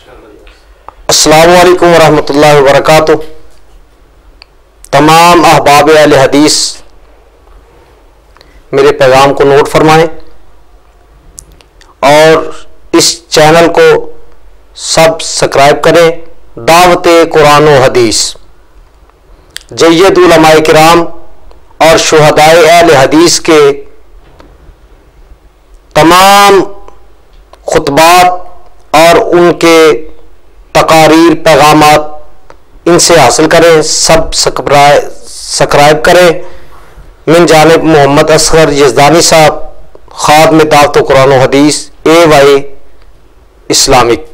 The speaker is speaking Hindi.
अस्सलामु अलैकुम वरहमतुल्लाहि वबरकातुह। तमाम अहबाब अहले हदीस मेरे पैगाम को नोट फरमाएं और इस चैनल को सब्सक्राइब करें। दावत कुरान व हदीस जय्यद उलमाए किराम और शुहदाए अहले हदीस के तमाम खुतबात और उनके तकारीर पैगामात इनसे हासिल करें, सब्सक्राइब करें। मिन जानिब मोहम्मद असगर यज़दानी साहब, खादिम दावत कुरान व हदीस AY इस्लामिक।